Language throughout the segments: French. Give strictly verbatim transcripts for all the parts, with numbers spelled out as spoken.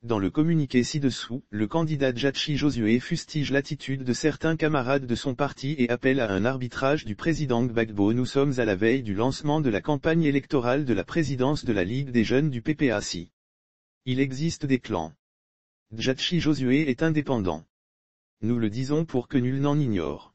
Dans le communiqué ci-dessous, le candidat Djatchi Josué fustige l'attitude de certains camarades de son parti et appelle à un arbitrage du président Gbagbo. Nous sommes à la veille du lancement de la campagne électorale de la présidence de la Ligue des jeunes du P P A C I. Il existe des clans. Djatchi Josué est indépendant. Nous le disons pour que nul n'en ignore.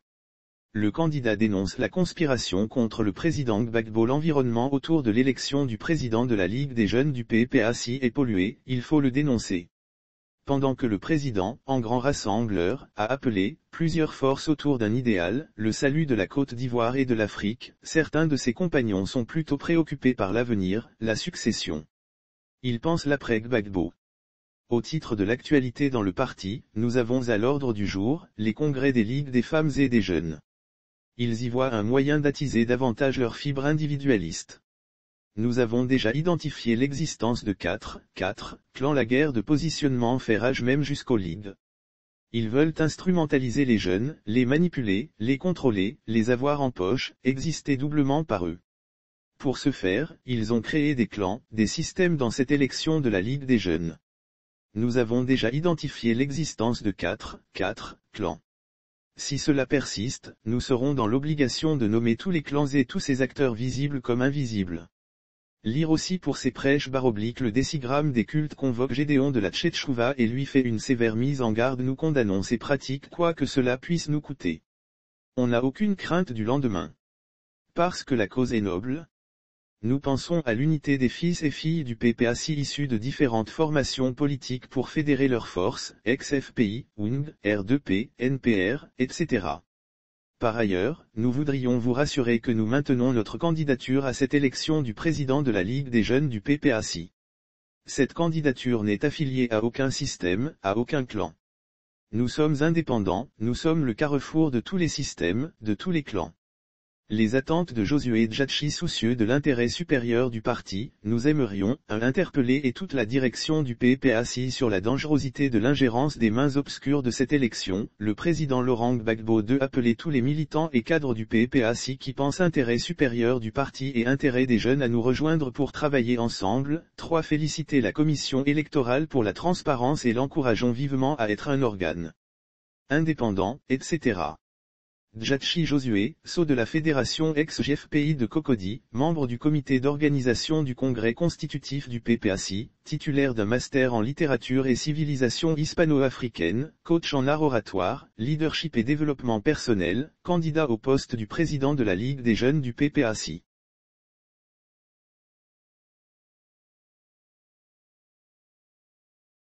Le candidat dénonce la conspiration contre le président Gbagbo. L'environnement autour de l'élection du président de la Ligue des jeunes du P P A C I est pollué, il faut le dénoncer. Pendant que le président, en grand rassembleur, a appelé plusieurs forces autour d'un idéal, le salut de la Côte d'Ivoire et de l'Afrique, certains de ses compagnons sont plutôt préoccupés par l'avenir, la succession. Ils pensent l'après Gbagbo. Au titre de l'actualité dans le parti, nous avons à l'ordre du jour, les congrès des ligues des femmes et des jeunes. Ils y voient un moyen d'attiser davantage leur fibre individualiste. Nous avons déjà identifié l'existence de quatre, quatre, clans. La guerre de positionnement fait rage même jusqu'aux ligues. Ils veulent instrumentaliser les jeunes, les manipuler, les contrôler, les avoir en poche, exister doublement par eux. Pour ce faire, ils ont créé des clans, des systèmes dans cette élection de la Ligue des jeunes. Nous avons déjà identifié l'existence de quatre, quatre, clans. Si cela persiste, nous serons dans l'obligation de nommer tous les clans et tous ces acteurs visibles comme invisibles. Lire aussi pour ses prêches barobliques le décigramme des cultes convoque Gédéon de la Tchétchouva et lui fait une sévère mise en garde. Nous condamnons ces pratiques quoi que cela puisse nous coûter. On n'a aucune crainte du lendemain. Parce que la cause est noble. Nous pensons à l'unité des fils et filles du P P A C I issus de différentes formations politiques pour fédérer leurs forces, ex-F P I, O N G, R deux P, N P R, et cetera. Par ailleurs, nous voudrions vous rassurer que nous maintenons notre candidature à cette élection du président de la Ligue des jeunes du P P A C I. Cette candidature n'est affiliée à aucun système, à aucun clan. Nous sommes indépendants, nous sommes le carrefour de tous les systèmes, de tous les clans. Les attentes de Josué Djatchi, soucieux de l'intérêt supérieur du parti, nous aimerions, à interpeller et toute la direction du P P A C I sur la dangerosité de l'ingérence des mains obscures de cette élection. Le président Laurent Gbagbo deux appelait tous les militants et cadres du P P A C I qui pensent intérêt supérieur du parti et intérêt des jeunes à nous rejoindre pour travailler ensemble. trois Féliciter la commission électorale pour la transparence et l'encourageons vivement à être un organe indépendant, et cetera. Djatchi Josué, sceau de la fédération ex-G F P I de Cocody, membre du comité d'organisation du congrès constitutif du P P A C I, titulaire d'un master en littérature et civilisation hispano-africaine, coach en art oratoire, leadership et développement personnel, candidat au poste du président de la Ligue des jeunes du P P A C I.